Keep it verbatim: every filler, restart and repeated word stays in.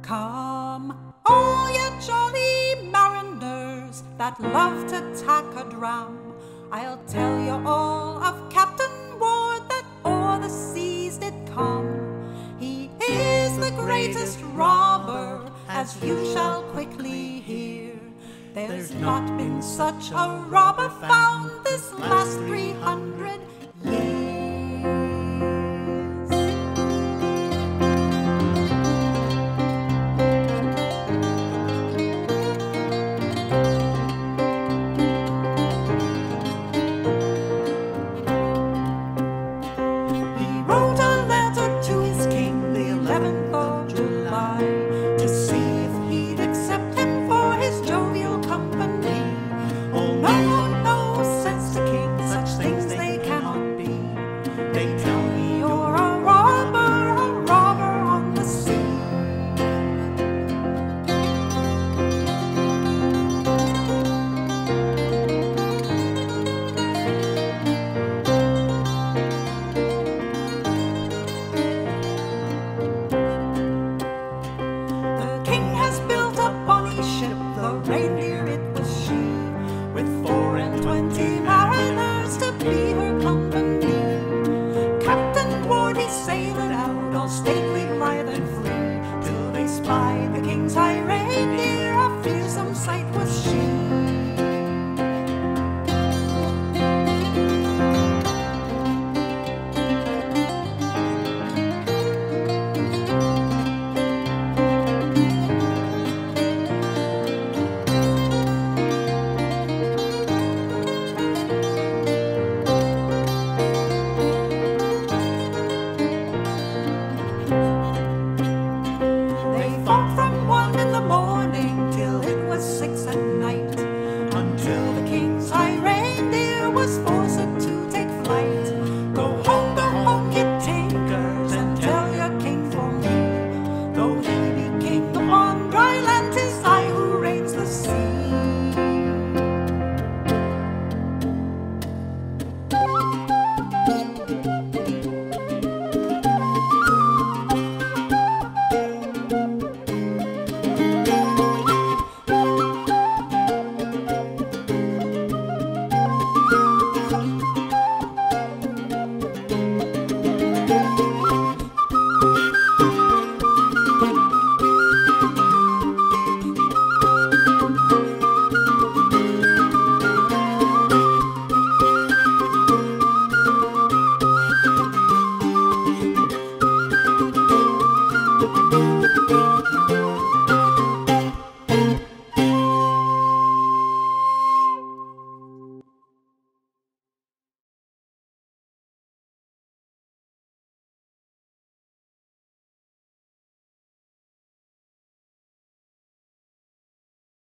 Come, all ye jolly mariners that love to tack a dram, I'll tell you all of Captain Ward that o'er the seas did come. He is the greatest robber, as you shall quickly hear. There's not been such a robber found this last three hundred years. Reindeer it was she, with four and twenty mariners to be her company. Captain Ward he sailed out, all stately, blithe and free, till they spied the king's high reindeer. A fearsome sight was she. Thank you.